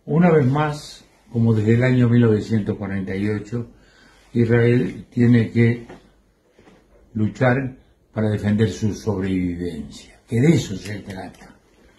Una vez más, como desde el año 1948, Israel tiene que luchar para defender su sobrevivencia, que de eso se trata,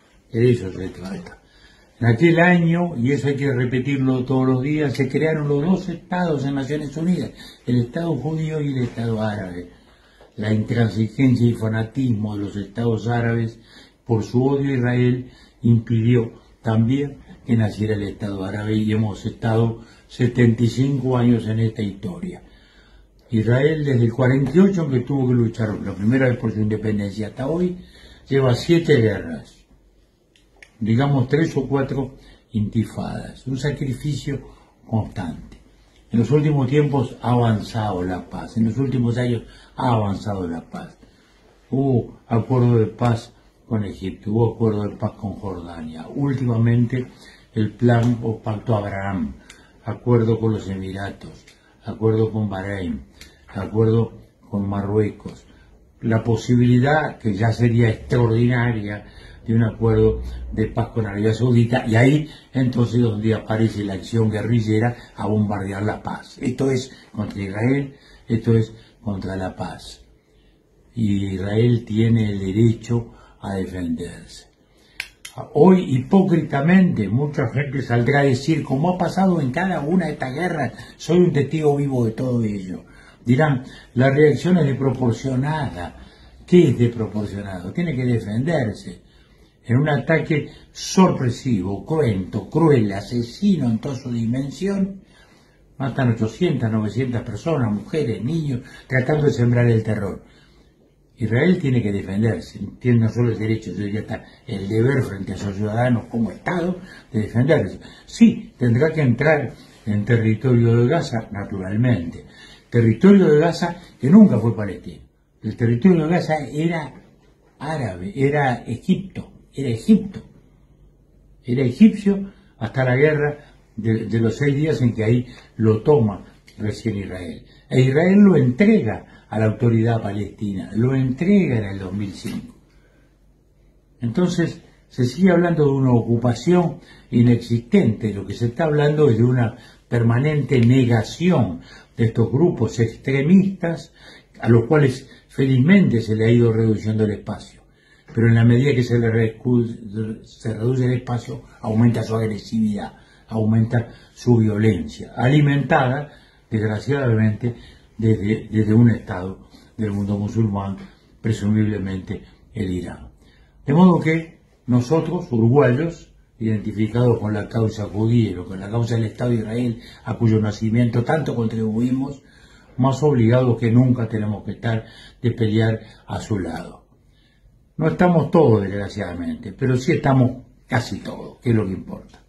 En aquel año, y eso hay que repetirlo todos los días, se crearon los dos estados en Naciones Unidas, el Estado judío y el Estado árabe. La intransigencia y fanatismo de los estados árabes por su odio a Israel impidió también que naciera el Estado árabe, y hemos estado 75 años en esta historia. Israel desde el 48, que tuvo que luchar la primera vez por su independencia, hasta hoy lleva 7 guerras, digamos 3 o 4 intifadas, un sacrificio constante. En los últimos tiempos ha avanzado la paz, en los últimos años ha avanzado la paz. Hubo acuerdo de paz con Egipto, hubo acuerdo de paz con Jordania, últimamente el plan o pacto Abraham, acuerdo con los Emiratos, acuerdo con Bahrein, acuerdo con Marruecos, la posibilidad, que ya sería extraordinaria, de un acuerdo de paz con Arabia Saudita, y ahí entonces donde aparece la acción guerrillera a bombardear la paz. Esto es contra Israel, esto es contra la paz. Y Israel tiene el derecho a defenderse. Hoy, hipócritamente, mucha gente saldrá a decir, como ha pasado en cada una de estas guerras, soy un testigo vivo de todo ello. Dirán, la reacción es desproporcionada. ¿Qué es desproporcionado? Tiene que defenderse. En un ataque sorpresivo, cruento, cruel, asesino en toda su dimensión, matan 800, 900 personas, mujeres, niños, tratando de sembrar el terror. Israel tiene que defenderse, tiene no solo el derecho, sino ya está el deber frente a sus ciudadanos como Estado de defenderse. Sí, tendrá que entrar en territorio de Gaza, naturalmente. Territorio de Gaza que nunca fue palestino. El territorio de Gaza era árabe, era egipcio hasta la guerra de los 6 días en que ahí lo toma recién Israel. E Israel lo entrega a la autoridad palestina, lo entrega en el 2005. Entonces se sigue hablando de una ocupación inexistente, lo que se está hablando es de una permanente negación de estos grupos extremistas a los cuales felizmente se le ha ido reduciendo el espacio. Pero en la medida que se reduce el espacio, aumenta su agresividad, aumenta su violencia, alimentada, desgraciadamente, desde un Estado del mundo musulmán, presumiblemente el Irán. De modo que nosotros, uruguayos, identificados con la causa judía, con la causa del Estado de Israel, a cuyo nacimiento tanto contribuimos, más obligados que nunca tenemos que estar de pelear a su lado. No estamos todos, desgraciadamente, pero sí estamos casi todos, que es lo que importa.